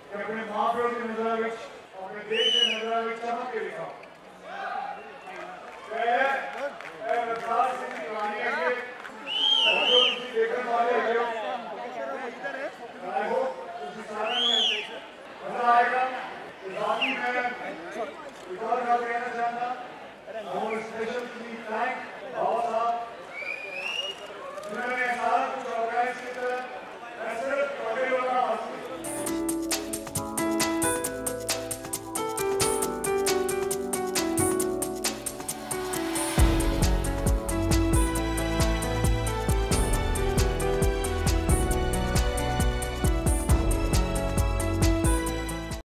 कि अपने माँ प्यो की नजर, अपने देश की नजर चमक के दिखाओ।